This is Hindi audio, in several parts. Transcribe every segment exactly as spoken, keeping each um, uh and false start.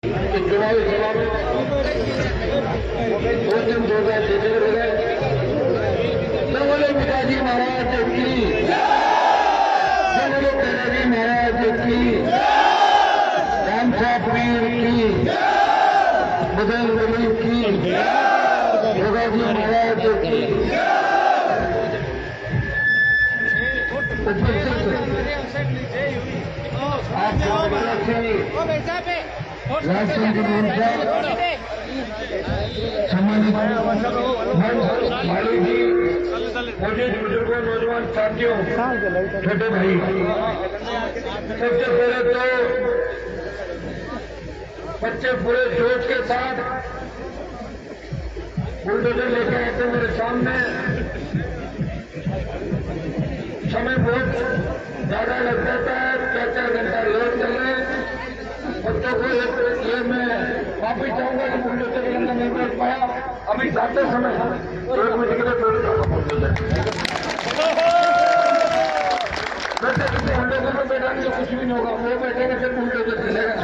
चुनावी सभा में दो दिन दो हजार देते हुए न बोले पिताजी महाराज की, न बोले पिताजी महाराज की, राम साहब पीर की, बदल वली की, योगाजी महाराज की। राजस्थान के सम्मानित माली जी, मुझे बुजुर्गों, नौजवान साथियों, छोटे भाई, सबसे पहले तो बच्चे पूरे जोश के साथ बुलडोजर लेकर आते मेरे सामने। समय बहुत ज्यादा लग जाता है, चार चार घंटा लेट चले बच्चों को। ये मैं वापिस चाहूंगा कि बुलडोजर के अंदर नहीं बैठ पाया, अभी जाते समय एक मिनट के लिए थोड़ी बुलडोजर वैसे किसी हम लोगों को बैठाने से कुछ भी नहीं होगा, वो बैठेंगे फिर बुलडोजर चलेगा।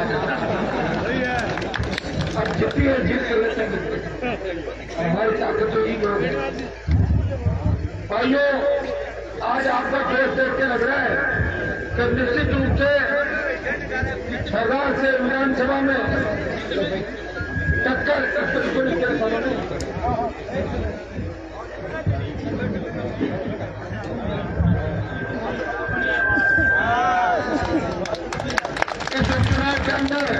अब जितनी है जीत कर लेते हैं, हमारी ताकत तो ही लोग। भाइयों, आज आपका जोश देख के लग रहा है कि निश्चित रूप से सरकार से विधानसभा में टक्कर इस चुनाव के अंदर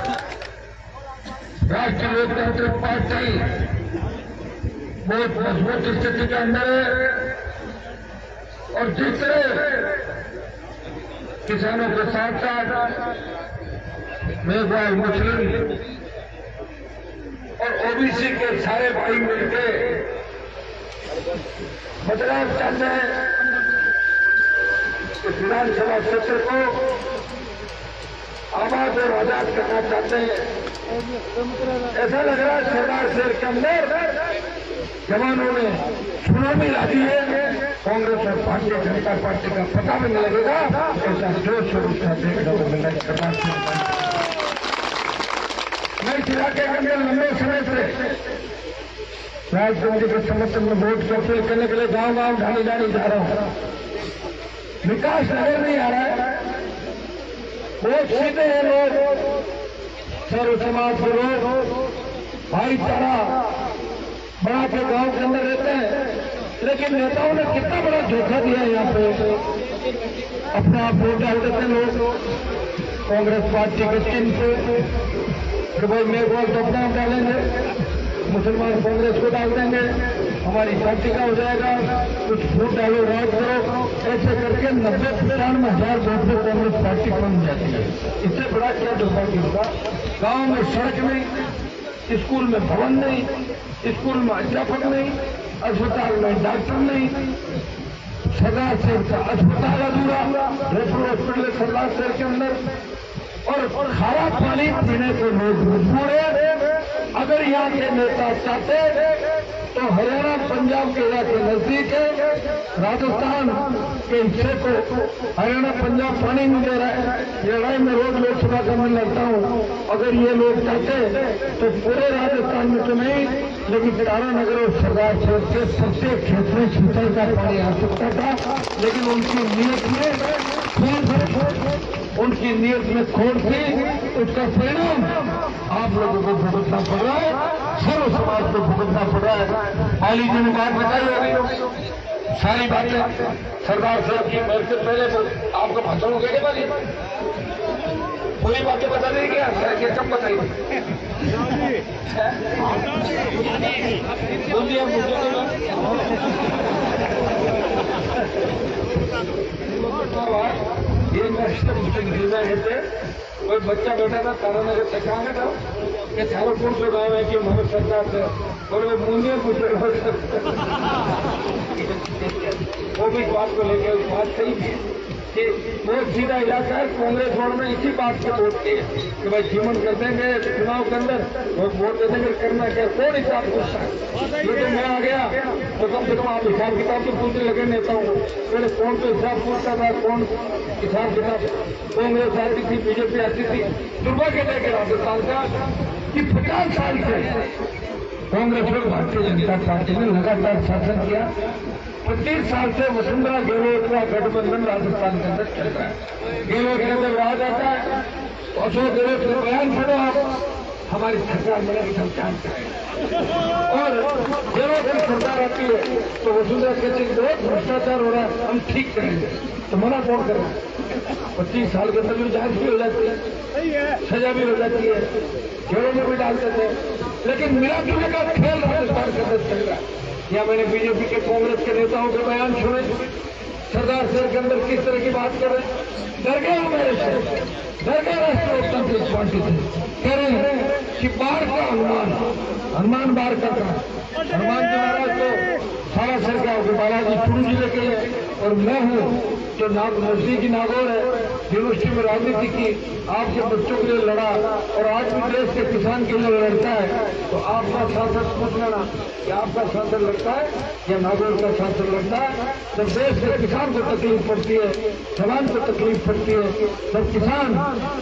राष्ट्रीय लोकतांत्रिक पार्टी बहुत मजबूत स्थिति के अंदर है और जिस तरह किसानों के साथ साथ मेघवाल, मुस्लिम और ओबीसी के सारे भाई मिलकर बदलाव चाहते हैं। इस विधानसभा क्षेत्र को आबाद और आजाद करना चाहते हैं। ऐसा लग रहा है सरदार शहर के अंदर जवानों ने सुनामी ला दी है। कांग्रेस और भारतीय जनता पार्टी का पता भी नहीं लगेगा। ऐसा जोश और उत्साह देखने को मिला सरदार शहर। मैं इस इलाके के अंदर लंबे समय से राजनीति के समर्थन में वोट की अपील करने के लिए गांव गांव ढानी ढानी जा रहा हूं। विकास नजर नहीं आ रहा है। बहुत सीधे हैं लोग, सर्व समाज के लोग भाईचारा बना के गांव के अंदर रहते हैं, लेकिन नेताओं ने कितना बड़ा धोखा दिया है। यहाँ पे अपने आप वोट डाल देते लोग कांग्रेस पार्टी के चिन्ह पे कि भाई मेघवाल तो अपना डालेंगे, मुसलमान कांग्रेस को डाल देंगे, हमारी पार्टी का हो जाएगा, कुछ वोट डालो, राज करो। ऐसे करके नब्बे पचानवे हजार वोट से कांग्रेस पार्टी बन जाती है। इससे बड़ा क्या धोखा किया। गांव में सड़क नहीं, स्कूल में भवन नहीं, स्कूल में अध्यापक नहीं, अस्पताल में डॉक्टर नहीं, सरदार शहर का अस्पताल अधूरा, रेफर हॉस्पिटल सरदार शहर के अंदर, और खारा पानी पीने को लोग मजबूर है। अगर यहाँ के नेता चाहते तो हरियाणा पंजाब के इलाके नजदीक है, राजस्थान के हिस्से को हरियाणा पंजाब पानी नहीं दे रहा है। ये लड़ाई में रोज लोकसभा का मैं लड़ता हूँ। अगर ये लोग चाहते तो पूरे राजस्थान में तो नहीं, लेकिन तारानगर और सरदार शहर के प्रत्येक क्षेत्र में सिंचाई का पानी आ सकता था। लेकिन उनकी नीयत में उनकी नीयत में खोट थी। उसका परिणाम आप लोगों को भुगतना पड़ रहा है, सर्व समाज को भुगतना पड़ रहा है। माली जी ने बात बताई होगी, सारी बातें सरदार साहब की मेरे से पहले आपको भाषण हो गए वाली पूरी बातें बता देंगे क्या? सर ये कब बताई बोलिए ये रहते कोई बच्चा बैठा था तारानगर से, कहाँ था कि थारो कौन सा गाँव है कि हमारे सरकार से, और वो मुंडिया पूछ वो भी बात को लेकर बात सही थी। कि बहुत सीधा इलाका है। कांग्रेस वालों ने इसी बात पे वोट किए कि भाई जीवन कर देंगे चुनाव के अंदर, वोट दे देंगे, करना क्या, कौन हिसाब पूछता है। ये तो मैं आ गया तो कम से कम आप हिसाब किताब तो पूछने लगे नेताओं को। पहले कौन तो हिसाब पूछता था, कौन हिसाब किताब। कांग्रेस आती थी, बीजेपी आती थी। दुर्भाग्य है कि राजस्थान का कि पचास साल से कांग्रेस और भारतीय जनता पार्टी ने लगातार शासन किया। पच्चीस साल से वसुंधरा गहलोत का गठबंधन राजस्थान के अंदर चल रहा है। गहलोत के अंदर रहा जाता है तो अशोक गहलोत का बयान पढ़ो आप, हमारी सरकार मिलेगी सब जानते हैं। और गहलोत की सरकार आती है तो वसुंधरा कहती है बहुत भ्रष्टाचार हो रहा है, हम ठीक करेंगे। तो मना कौन कर रहा है? पच्चीस साल के अंदर भी जांच भी हो जाती है, सजा भी हो जाती है, जेलों में भी डालते थे। लेकिन मिला जुले का खेल राजस्थान के अंदर चल रहा है। या मैंने बीजेपी के कांग्रेस के नेताओं के बयान सुने, सरदार शहर के अंदर किस तरह की बात कर रहे हैं। डर गए मेरे से, डर गए राष्ट्रीय लोकतांत्रिक पार्टी से। कह रहे हैं कि बाढ़ का अनुमान, अनुमान बाढ़ का था। हनुमान जी महाराज तो सारा शहर का होगा, बालाजी पुरी जिले के लिए, और मैं हूँ जो नाग नजदीकी नागौर है, यूनिवर्सिटी में राजनीति की, आपके बच्चों के लिए लड़ा और आज भी देश के किसान के लिए लड़ता है। तो आपका सांसद पूछ लेना कि आपका सांसद लड़ता है या नागौर का सांसद लड़ता है। जब देश के किसान को तकलीफ पड़ती है, जवान को तकलीफ पड़ती है, जब किसान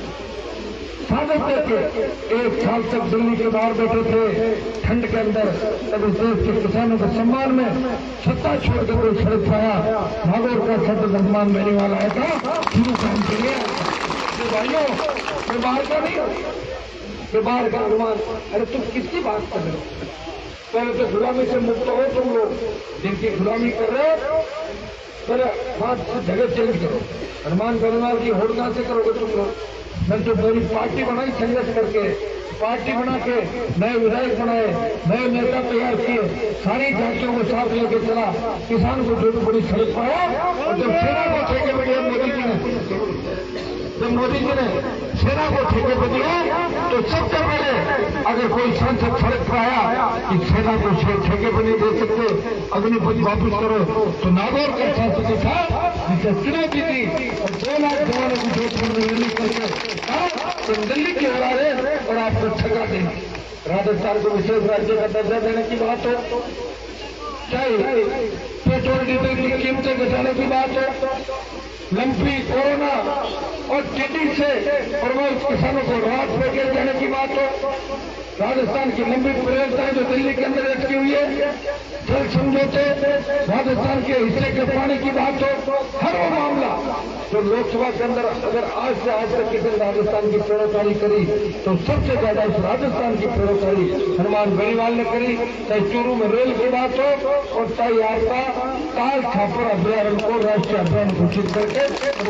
स्वागत देके एक साल तक दिल्ली के बाहर बैठे थे ठंड के अंदर, तब इस देश के किसानों के सम्मान में सत्ता छोड़कर कोई सड़क पाया, नागौर का सत्य सम्मान देने वाला है था शुरू काम के लिए। भाइयों मैं बाहर का नहीं, मैं बाहर का अनुमान। अरे तुम किसकी बात कर रहे हो? पहले तो गुलामी से मुक्त हो तुम लोग, जिनकी गुलामी कर रहे हो पहले वहां जगह चेंज करो। हनुमान गंगवार की होड़ कहां से करोगे तुम लोग? मैंने तो मेरी पार्टी बनाई संघर्ष करके, पार्टी बना के नए विधायक बनाए, नए नेता तैयार किए, सारी जातियों को साथ लेके चला, किसान को जो बड़ी सड़क पाया। और जब सेना को ठेके पे दिया मोदी जी ने, जब मोदी जी ने सेना को ठेके पे दिया तो सबसे पहले अगर कोई सांसद सड़क पर आया कि सेना को ठेके पे नहीं दे सकते, अग्निपथ वापस करो, तो नागौर का सांसद था जिसे चुनौती दी और दो लाख जवानों की जोधपुर में रैली करके तुम दिल्ली के हरा रहे और आपको ठगा देना। राजस्थान को विशेष राज्य का दर्जा देने की बात हो, चाहे पेट्रोल डीजल की कीमतें घटाने की बात हो, लंपी कोरोना और टिड्डी से प्रभावित किसानों को राहत पैकेज देने की बात हो, राजस्थान की लंबी परियोजनाएं जो दिल्ली के अंदर अटकी हुई है, जल समझौते, राजस्थान के हिस्से के पानी की बात हो, हर वो मामला जो लोकसभा के अंदर अगर आज से आज तक किसी राजस्थान की प्रेरणाकारी करी तो सबसे ज्यादा इस राजस्थान की प्रेरणाकारी हनुमान बेनीवाल ने करी। चाहे चूरू में रेल की बात हो और चाहे आपका काल छापर अभ्यारण्य को राष्ट्रीय अभियान घोषित करके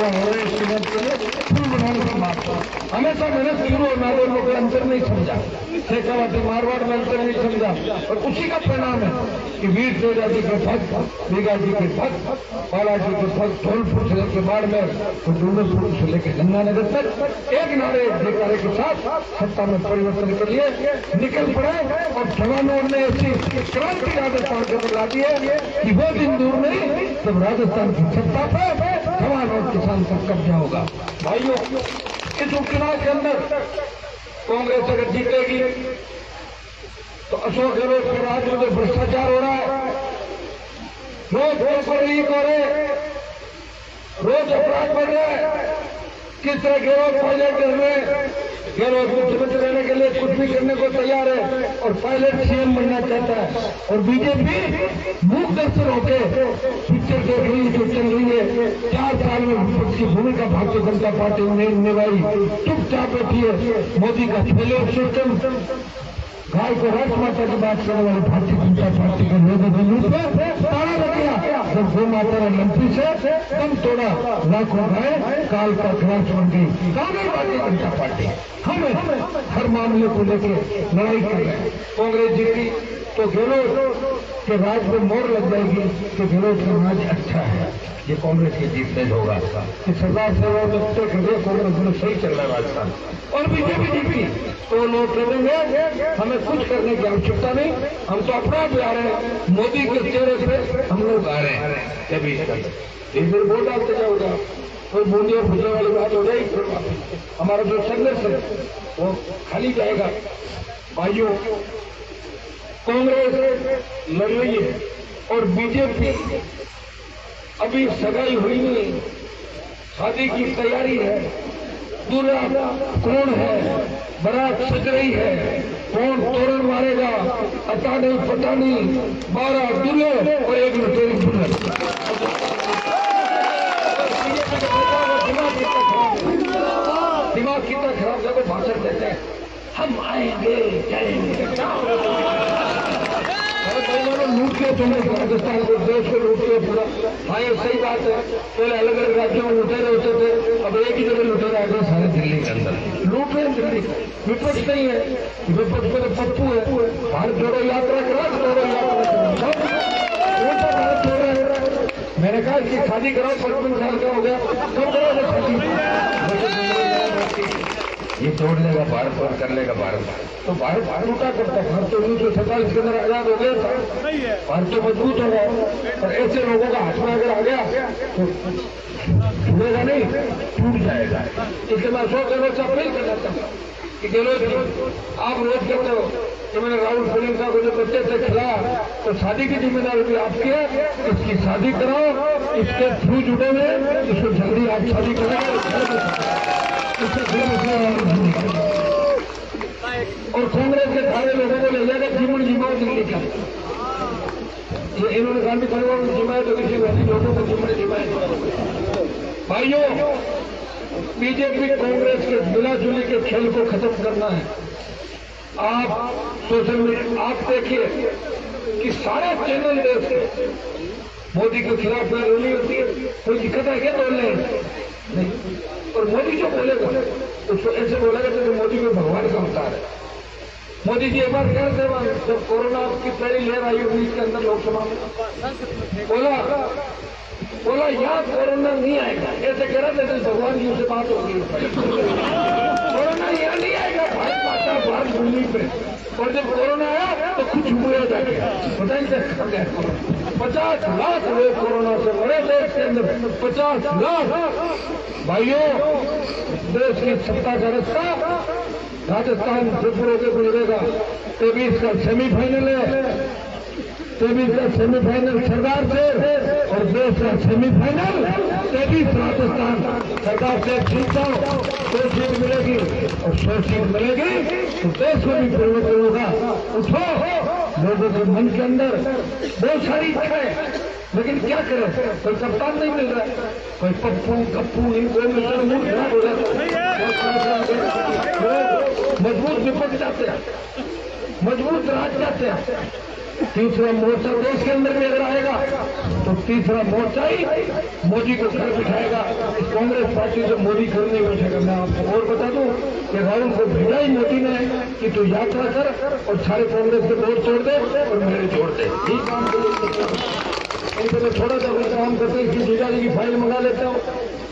फूल बनाने की बात हो। हमेशा मैंने चूरू और नागौर में कोई अंतर नहीं समझा, शेखावाटी मारवाड़ में अंतर नहीं समझा, और उसी का परिणाम है कि वीर तेजा जी के भक्त, मेघा जी के भक्त, बालाजी के भक्त धौलपुर से लेकर बाड़मेर तो डूंगरपुर से लेकर गंगानगर तक एक नारे जयकारे के साथ सत्ता में परिवर्तन के लिए निकल पड़े। और जवानों ने ऐसी क्रांति राजस्थान के अंदर ला दी है कि वो दिन दूर नहीं जब राजस्थान की सत्ता पे जवान और किसान का कब्जा होगा। भाइयों इस उपचुनाव के अंदर कांग्रेस अगर जीतेगी तो अशोक गहलोत के राज में जो भ्रष्टाचार हो रहा है, रोज पेपर लीक हो रहे, रोज अपराध बढ़ रहा है, किस तरह गहलोत पायलट में गहलोत मुख्यमंत्री रहने के लिए कुछ भी करने को तैयार है और पायलट सीएम बनना चाहता है। और बीजेपी मूक दर्शन होकर पिक्चर देख रही है जो चल रही है। चार साल में विपक्ष की भूमिका भारतीय जनता पार्टी ने निभाई, चुपचाप बैठी है। मोदी का फेलियर सिस्टम, गाय को राजमाता की बात करने वाले भारतीय जनता पार्टी के लोगों ने ताला लग गया जब गौ माता ने मंत्री से दम तोड़ा, लाखों गाय काल का ग्रास बन गई। कांग्रेस भारतीय जनता पार्टी हमें हर मामले को लेकर लड़ाई कर रहे हैं। कांग्रेस जीती तो गहलोत के राज में मोड़ लग जाएगी कि गहलोत का राज अच्छा है, ये कांग्रेस की जीत नहीं होगा कि सरदार साहब ने तय कर दिया कांग्रेस में सही चल रहा है राजस्थान। और बीजेपी जीती तो लोग करेंगे हमें कुछ करने की आवश्यकता नहीं, हम तो अपना भी आ रहे हैं, मोदी के चेहरे पे हम लोग आ रहे हैं। जब इस वोट डालते जाओगे कोई बूंदिया फूटने वाली बात हो जाएगी, हमारा जो संघर्ष है वो खाली जाएगा। भाइयों, कांग्रेस लड़ रही है और बीजेपी अभी सगाई हुई नहीं, शादी की तैयारी है, दूल्हा कौन है, बारात सज रही है, कौन तोरण मारेगा पता नहीं पता नहीं, बारह दूल्हे और एक लुटेरी दुल्हन। दिमाग कितना खराब है, भाषण देते हैं हम आएंगे जाएंगे, लूट के तुमने पाकिस्तान को, देश को लूट के पूरा। हाँ, ये सही बात है, पहले अलग अलग राज्यों में लुटेरे होते थे, अब एक ही जगह लुटेरे आ गए सारे दिल्ली के अंदर लूट रहे हैं। दिल्ली विपक्ष नहीं है, विपक्ष में तो पप्पू है। भारत जोड़ो यात्रा करा, जोड़ो यात्रा करा, भारत जोड़ रहे हैं। मैंने कहा कि शादी कराओ, पचपन साल का हो गया, कब करोगे शादी? ये तोड़ लेगा भारत और कर लेगा भारत। तो भारत टूटा करता है, भारत तो उन्नीस सौ सैंतालीस के अंदर आजाद हो गया था, भारत तो मजबूत हो गया। और ऐसे लोगों का हाथ में अगर आ गया तो छूटेगा नहीं, टूट जाएगा। इसलिए मैं सौ करोड़ से अपील करना चाहता हूँ कि गहलोत जी, आप रोज कहते हो कि मैंने राहुल प्रियंका को जो बच्चे से खिलाया तो शादी की जिम्मेदारी भी आपकी है, इसकी शादी कराओ, इसके थ्रू जुड़े हुए, इसको जल्दी आप शादी कराओ। और कांग्रेस के सारे लोगों को ले जाएगा जीवन जीवाओ दिल्ली का। ये इन्होंने गांधी परिवार में जिमाए तो किसी वैसी लोगों को जीवन जिमाए। भाइयों, बीजेपी कांग्रेस के मिलाजुली के खेल को खत्म करना है। आप सोशल मीडिया आप देखिए कि सारे चैनल देश के मोदी के खिलाफ रैली होती है, कोई दिक्कत है क्या बोलने नहीं। और मोदी जो बोलेगा उसको ऐसे बोलेगा तो मोदी को भगवान का अवतार है। मोदी जी एक बार कह रहे थे जब कोरोना की पहली लहर आई उन्नीस के अंदर लोकसभा में, बोला बोला यहाँ कोरोना नहीं आएगा, ऐसे कह रहे थे। भगवान जी से बात होगी, कोरोना यहाँ नहीं आएगा भारत माता भारत भूमि पे। और जब कोरोना आया तो कुछ हुआ जाके बताइए, पचास लाख लोग कोरोना से मरे देश के अंदर, पचास लाख। भाइयों, देश की सत्ता का रास्ता राजस्थान त्रिपुरा के गुजरेगा। तेईस का सेमीफाइनल है, तेईस का सेमीफाइनल सरदार से, और देश का सेमीफाइनल तेईस राजस्थान। सरदार से जीतता दो सीट मिलेगी और सौ सीट मिलेगी तो देश में भी परिवर्तन होगा। उठो, लोगों के मन के अंदर बहुत सारी इच्छा है, लेकिन क्या करें, कोई कप्तान नहीं मिल रहा है, कोई पप्पू कप्पू इनको मिलकर मूड खराब हो जाता है। मजबूत विपक्ष चाहते हैं, मजबूत राज चाहते हैं। तीसरा मोर्चा देश के अंदर भी अगर आएगा तो तीसरा मोर्चा ही मोदी को घर बिठाएगा। इस कांग्रेस पार्टी से मोदी घर नहीं बैठेगा। मैं आपको और बता दूं कि राहुल को भेजा ही मोदी ने कि तू यात्रा कर और सारे कांग्रेस के वोट छोड़ दे और मेरे छोड़ दे। यही काम इनको मैं थोड़ा सा काम करते इसकी जीजा जी की फाइल मंगा लेता हूँ,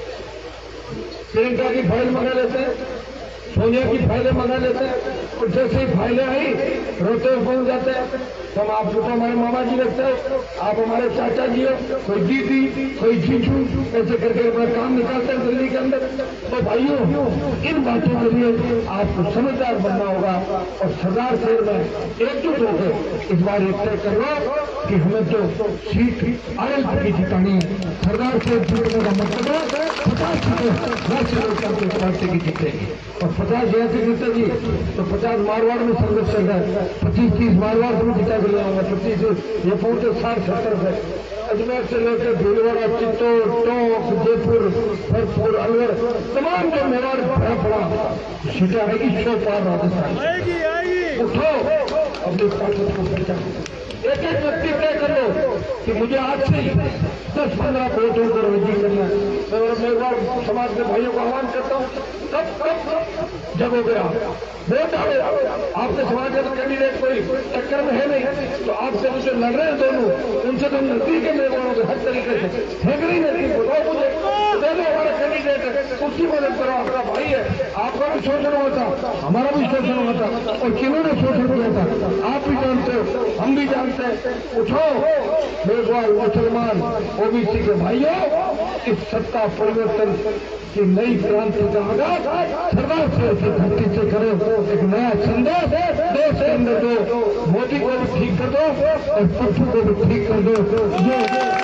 प्रियंका की फाइल मंगा लेते हैं, सोनिया की फाइलें मंगा लेते हैं। और जैसे ही फाइलें आई रोते हुए पहुंच जाते हैं। तो हम आपको तो हमारे मामा जी लगते हैं, आप हमारे चाचा जी हो, कोई दीदी कोई जीजू, ऐसे करके अपना काम निकालते हैं दिल्ली के अंदर। तो भाइयों, इन बातों के लिए आपको समझदार बनना होगा और सरदार शहर में एकजुट होकर इस बार एक तय कर लो कि हमें तो सीट आयल की जितानी है। सरदार शहर जीतने का मतलब है पचास सीटें राष्ट्रीय लोकतांत्रिक पार्टी की जीतेगी और पचास जैसे जीतेगी तो पचास मारवाड़ में संघर्ष चल रहा है, पच्चीस तीस मारवाड़ में जिता के ले आऊंगा, पच्चीस ये पहुंचे साठ सत्तर से अजमेर से लेकर भीलवाड़ा, चित्तौड़, टोंक, जयपुर, भरतपुर, अलवर, तमाम जो मेवाड़ भरा पड़ा सीटें आएगी सौ पार राजस्थान। उठो, अपनी ताकत को पहचानो। एक एक व्यक्ति तय करो कि मुझे आज से दस पंद्रह वोटों को रद्दी करना है। मैं एक बार समाज के भाइयों को आह्वान करता हूँ, कब कब जब हो गया वोट आओ। आपके समाज का कैंडिडेट कोई टक्कर में है नहीं तो आपसे मुझे लड़ रहे हैं दोनों, उनसे तो नजदीक है मेरे वालों के हर तरीके से फेंक नहीं नजदीक बताओ मुझे दे दो हमारा कैंडिडेट। बेटे, उसकी मदद करो, आपका भाई है, आपका भी शोषण हुआ था, हमारा भी शोषण हुआ था, और किन्होंने शोषण किया था आप भी जानते हो, हम भी जानते हैं। उठो मेघवाल मुसलमान ओबीसी के भाइयों, इस सत्ता परिवर्तन की नई क्रांति का आगाज सरदार से धरती से करो, एक नया संदेश देश के अंदर दो, मोदी को भी ठीक कर दो और पप्पू को भी ठीक कर दो। ये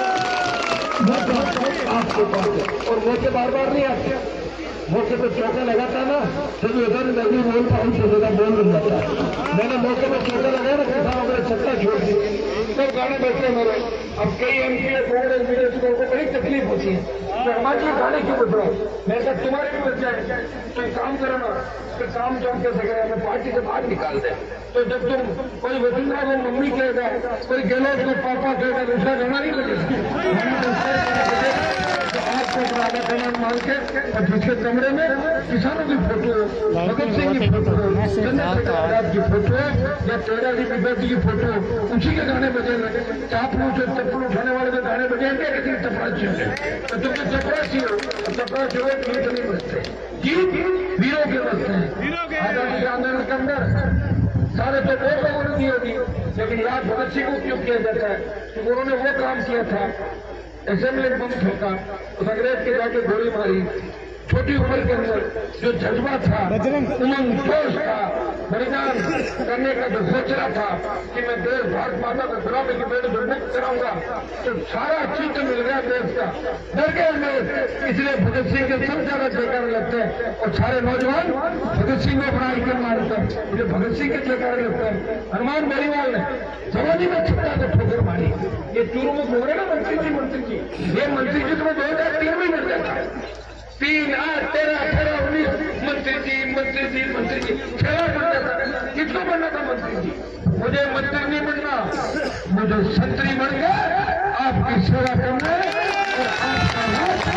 आपके पास है और मौके बार बार नहीं आते, मौके पे चौका लगाता ना जब उधर नहीं बोल पाऊँ तो ज्यादा बोल बन जाता है। मैंने मौके पे चौका लगाया ना, किसानों को सत्ता छोड़ दी, सब गाने बैठे मेरे। अब कई एम पी कांग्रेस मीडिया को बड़ी तकलीफ होती है, तो हमारे लिए गाने क्यों बच रहा हूँ? मैं कहा तुम्हारे भी बच जाए, तो काम करो ना, तो काम जो हम कैसे करें, हमें पार्टी से बाहर निकाल दे। तो जब तुम कोई वसुंधरा को मम्मी कहेगा, कोई गहलोत को पापा कहेगा, दूसरा गाना नहीं बचेगा। आपको राधा कमान मान के और जिसके कमरे में किसानों की फोटो, भगत सिंह की फोटो, चंद्रशेखर आजाद की फोटो या तेरा जी विद्यार्थी की फोटो, उसी के गाने बजेंगे। चापलू से चप्पल उठाने वाले के गाने बजेंगे, लेकिन चपरासी होंगे। तो तुम जो चपरासी हो, चपरासी हो गीत नहीं बजते, गीत वीरों के बजते हैं। आजादी के आंदोलन के अंदर सारे तो बहुत लोगों ने दी होगी, लेकिन याद भगत सिंह को क्यों किया जाता है? क्योंकि उन्होंने वो काम किया था, असेंबली बम ठोका, उस अंग्रेज के जाके गोली मारी। छोटी उम्र के अंदर जो जज्बा था, उमंग जोश था, बलिदान करने का जो सोच रहा था कि मैं देश भारत माता को गुलामी की बेड़ी से मुक्त कराऊंगा, तो सारा चित्र मिल गया देश का। डर गए अंग्रेज, इसलिए भगत सिंह के सब ज्यादा जयकारे लगते हैं और सारे नौजवान भगत सिंह को अपना आइकन मानते हैं, मुझे भगत सिंह के जयकारे लगते हैं। हनुमान बेरीवाल ने जवानी में छत्ता को ठोकर मारी। ये चूरमुख हो रहे ना मंत्री जी, मंत्री जी, ये मंत्री जी तुम्हें दो हजार तीन में मिल जाता है। तीन आठ तेरह अठारह उन्नीस मंत्री जी मंत्री जी मंत्री जी छह बन जाता है। किसको बनना था मंत्री जी? मुझे मंत्री नहीं बनना, मुझे संतरी बन गए आपकी सेवा करना और आपका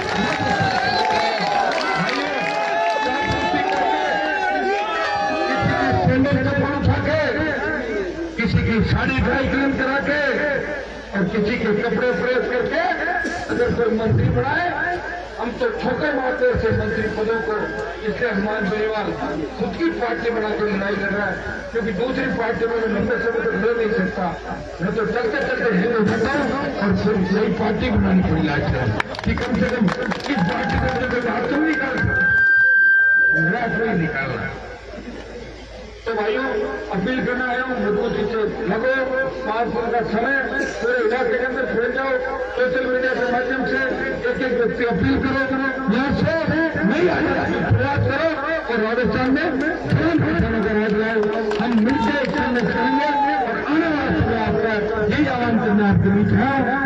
उठा के, किसी की साड़ी ड्राई क्लीन करा के और किसी के कपड़े प्रेस करके अगर कोई मंत्री बनाए, हम तो ठोकर मारते ऐसे मंत्री पदों को। इसलिए हनुमान बेरीवाल खुद की पार्टी बनाकर लड़ाई कर रहा है, क्योंकि दूसरी पार्टी में लंबे समय तक ले नहीं सकता। मैं तो चलते चलते हिंदू होता हूँ और फिर नई पार्टी बनानी पड़ी आज कि कम से कम इस पार्टी को बाहर तुम निकाल रात में निकालना। तो भाइयों, अपील करना आया हूँ, मजबूती से लगो। पांच दिन का समय पूरे इलाके के अंदर फैल जाओ, सोशल मीडिया के माध्यम से एक एक व्यक्ति अपील करो, यहाँ से नहीं आ जाए प्रयास करो और राजस्थान में तुरंत घोषणा करा जाए। हम मिलकर इसमें करेंगे और आने वाला समय आपका यही आह्वान करना आपके बीच है।